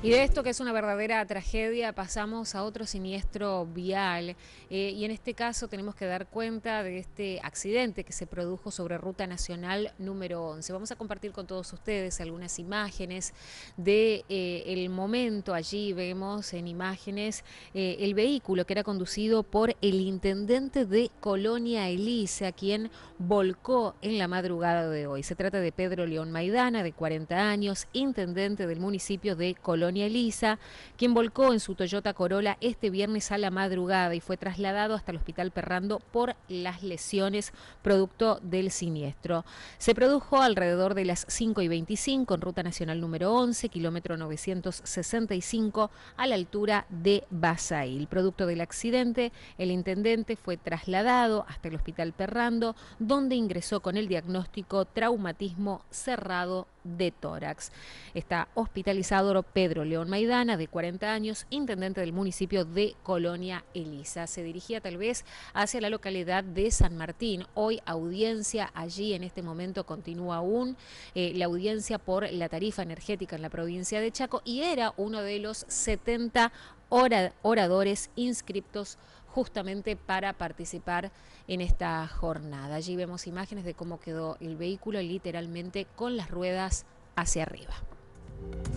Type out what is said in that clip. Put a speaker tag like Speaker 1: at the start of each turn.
Speaker 1: Y de esto que es una verdadera tragedia pasamos a otro siniestro vial y en este caso tenemos que dar cuenta de este accidente que se produjo sobre Ruta Nacional número 11. Vamos a compartir con todos ustedes algunas imágenes de el momento. Allí vemos en imágenes el vehículo que era conducido por el intendente de Colonia Elisa, quien volcó en la madrugada de hoy. Se trata de Pedro León Maidana, de 40 años, intendente del municipio de Colonia Elisa, quien volcó en su Toyota Corolla este viernes a la madrugada y fue trasladado hasta el Hospital Perrando por las lesiones producto del siniestro. Se produjo alrededor de las 5:25 en Ruta Nacional número 11, kilómetro 965, a la altura de Basail. Producto del accidente, el intendente fue trasladado hasta el Hospital Perrando, donde ingresó con el diagnóstico traumatismo cerrado de tórax. Está hospitalizado Pedro León Maidana, de 40 años, intendente del municipio de Colonia Elisa. Se dirigía tal vez hacia la localidad de San Martín. Hoy audiencia allí, en este momento continúa aún la audiencia por la tarifa energética en la provincia de Chaco y era uno de los 70 oradores inscriptos justamente para participar en esta jornada. Allí vemos imágenes de cómo quedó el vehículo literalmente con las ruedas hacia arriba.